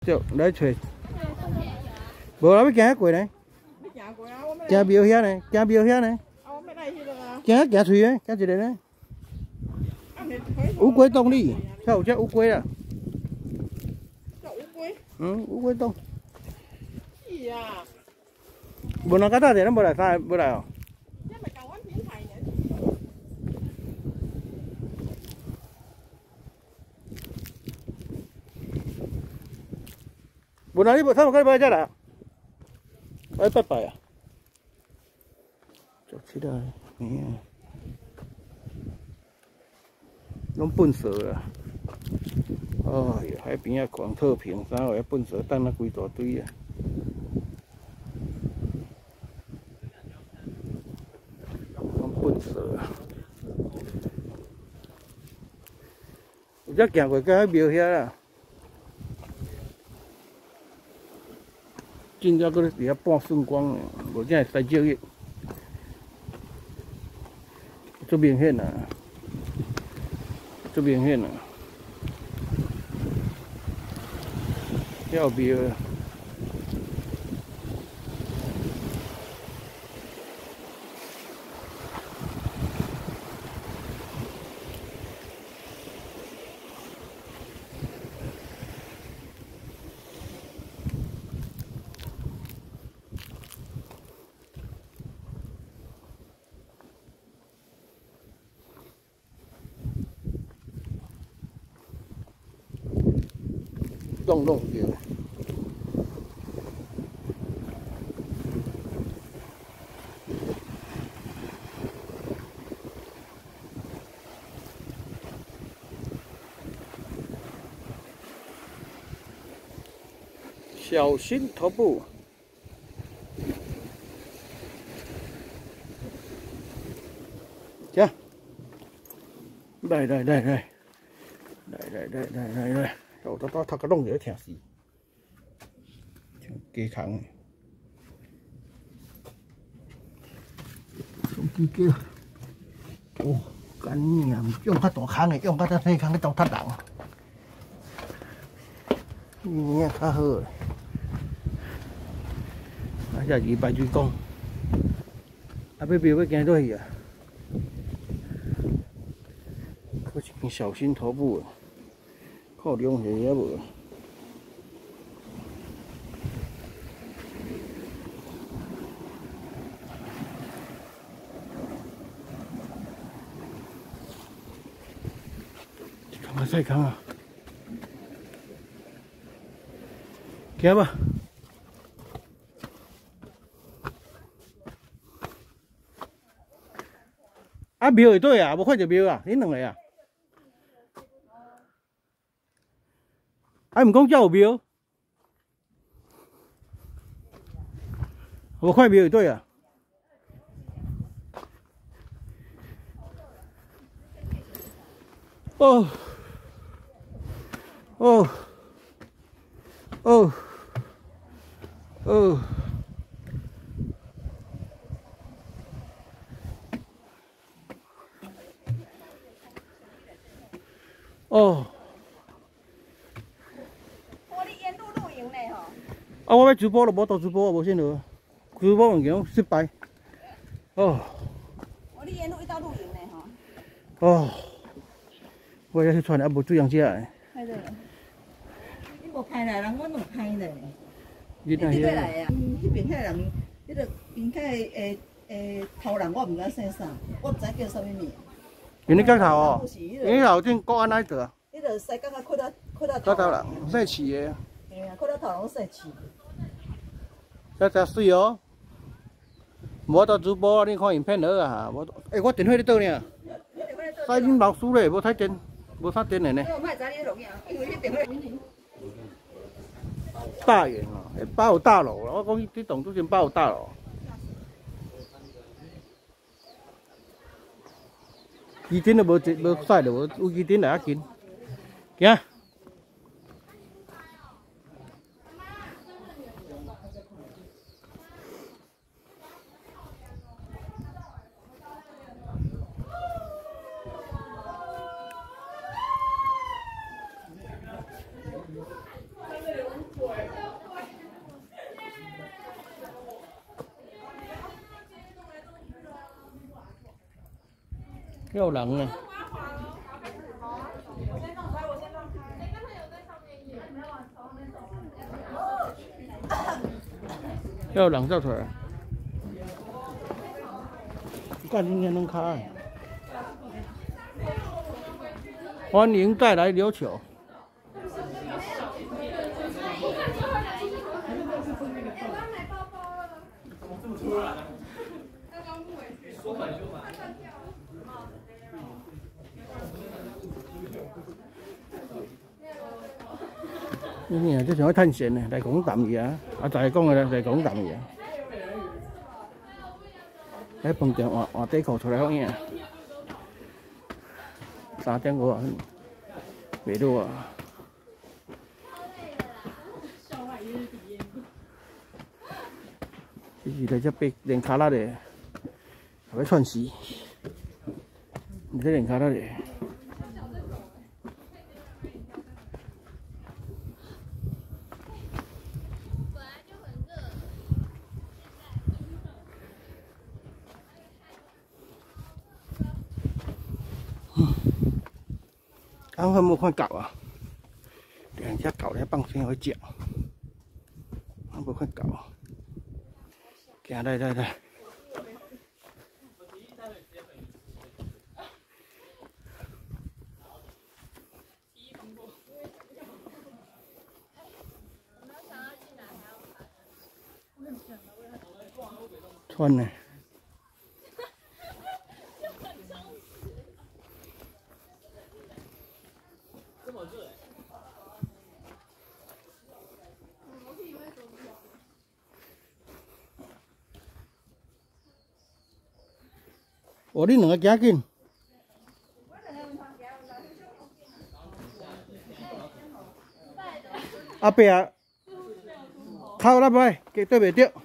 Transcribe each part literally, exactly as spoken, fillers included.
就来找，无啦，要行过呢？行庙遐呢？行庙遐呢？行行出呢？行一个呢？乌龟洞里，遐有只乌龟啦。乌龟？嗯，乌龟洞。是啊。无人家大点，咱无来三，无来哦。无人你无，他无该买只啦。来拜拜啊！就起来，嗯，拢粪扫啦。哎呀，海边啊，广特平，啥个粪扫等啊规大堆啊。拢粪扫啊！有只行过到迄庙遐啦。真正搁咧伫遐半顺光诶，无真会使少伊，足明显啊，足明显啊，遐有庙啊。洞洞庙，小心头部。行，来来来来，来来来来来来。我到到头壳弄着疼死，像鸡空。手机叫，哦，干娘用较大空的，用较细空的当踢人，伊也较好。啊，这二百水讲，啊，要庙要行倒去啊？可是间小心头部啊。靠两下也无，看看再看啊，行吧。啊，庙会对啊，无看着庙啊，恁两个啊。啊，毋讲遮有庙，无看庙会对啊。哦，哦，哦，哦，哦。啊！我要直播了，无做直播，无信号。直播已经失败。哦。我你沿路一道露营呢吼。哦。我要去穿啊，无水通食诶。係咯。你無開來，人我弄開咧。你哪去來啊？嗯，迄邊遐人，迄個邊遐誒誒頭人，我唔知姓啥，我唔知叫啥物名。邊你講頭哦？邊頭正國安那個？迄個西港啊，開到開到頭。開到啦，細市嘅。係啊，開到頭人細市。真真水哦！無到直播，你看影片了啊！我誒，我電話喺倒呢。曬緊老鼠咧，無睇電，無啥電嚟呢。大園哦，八號大樓啦，我講啲棟都算八號大樓。機頂都無無曬到，有機頂來一件，行。 有人呢。有人走出来。干今天能开。欢迎再来琉球。你啊，即想去探险呢，来讲淡嘢啊！啊，就系讲嘅啦，来讲淡嘢。喺饭店换换底裤出来好影，三点五啊，袂落啊。这是来只白练卡拉的，要串死，你这练卡拉的。啱啱冇看狗啊，兩隻狗咧放先去食，我冇看狗，行來來來，穿呢？哦，你兩個行緊。阿伯啊，靠那邊，佢對袂着。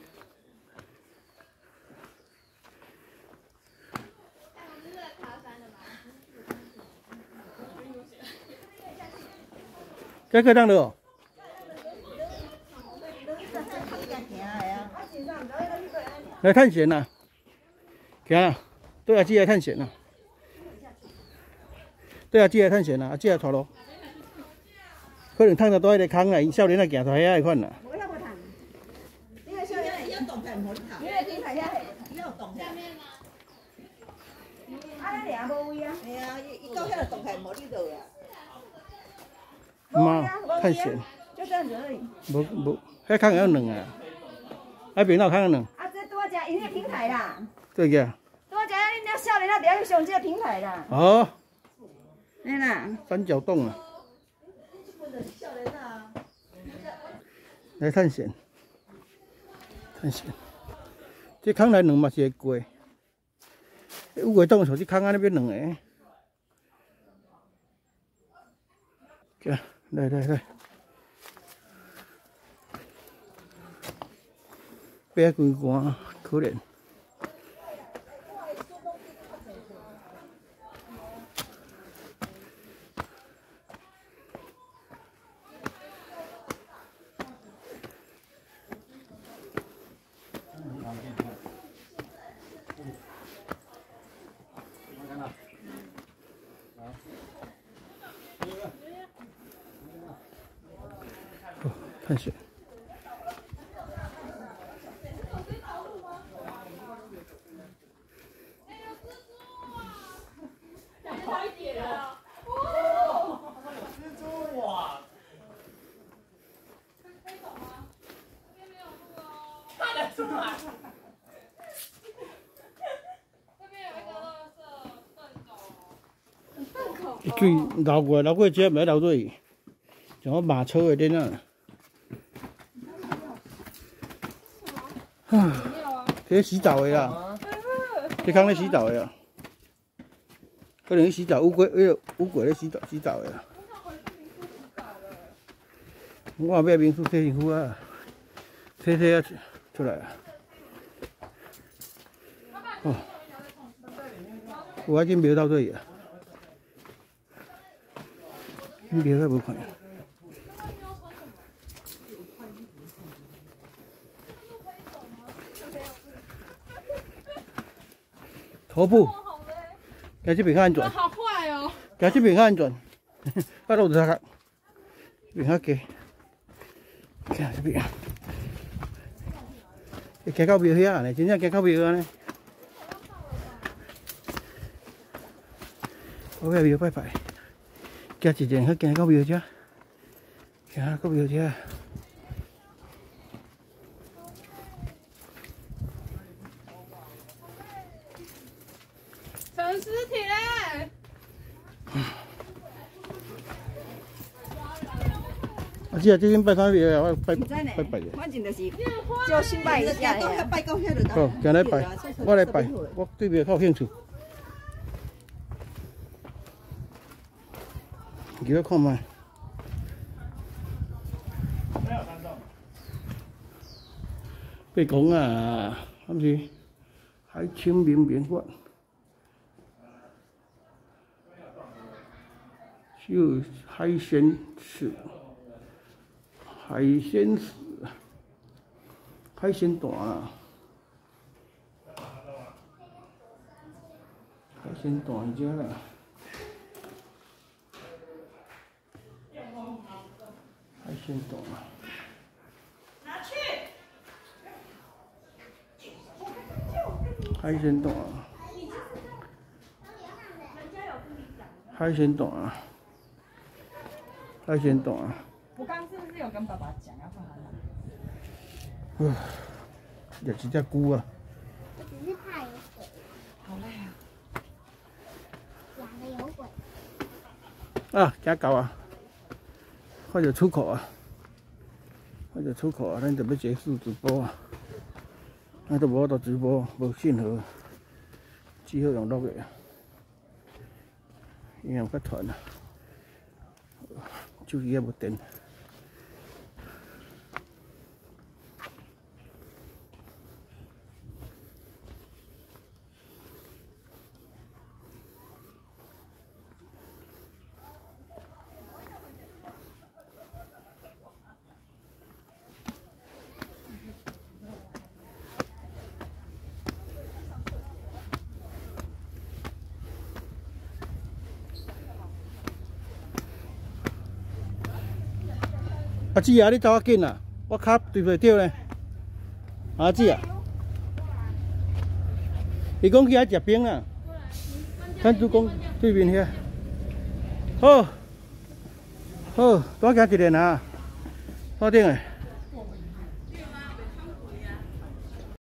這個當了。來探險呐！行啊！對阿姐來探險啊！對阿姐來探險啊！阿姐來拖路，可能探到多迄個坑啦，因少年啊行出遐個款啦。無遐無探，你個少年有動態唔好探。你個平台遐伊有動態。啊，你倆無位啊？係啊，伊伊到遐個動態無你落啊。媽，探險。就這樣子而已。無無，遐坑有兩啊，迄邊有坑有兩。啊，這多只因個平台啦。對個。多只你那少年啊，得要上這個平台啦。哦。你啦。三角洞啊。来探险，探险。这坑内两嘛是会过，有过洞，像这坑啊那边两个。来来来来，别规关，可怜。探险。一句绕过绕过街，唔喺绕对，像我马车的啲啊。啊，这洗澡的啦，这坑咧洗澡的啊，可能去洗澡乌龟，哎呦，乌龟咧洗澡洗澡的啦。我买民宿洗身躯啊，洗洗啊出来啊。哦，我已经瞄到对啊，瞄到无看。徒步， 行这边较安全。 好坏哦。 行这边较安全。啊，路就较，这边较低。行这边。行到庙遐呢，真正行到庙安尼。我个庙拜拜，行一阵，去行到庙遮，行到庙遮。 整尸体嘞！ 啊，只啊，这阵拜啥庙啊？我拜拜拜的。 反正就是就先拜一下呀。 好，行来拜，我来拜，我对庙较有兴趣。给我看卖。白讲啊，还是海清明面馆。 就海鲜翅、海鲜丝、海鲜段啊，海鲜段只啦，海鲜段啊。拿去。海鲜段啊，海鲜段啊。 海鲜段啊！ 我刚是不是有跟爸爸讲要放他那？ 唉，也是只菇啊。 我只是怕有鬼。 好累啊！ 两个有鬼。 啊，真够啊！快点出口啊！快点出口啊！咱就要结束直播啊！咱都无法度直播，无信号，只好用录的啊。因为较团啊。 手机也无电。阿姊啊，你走较紧啊！我卡对袂着呢。阿姊啊，伊讲去遐食冰啊。咱主讲对面遐。好，好，多行一个啊，好顶诶。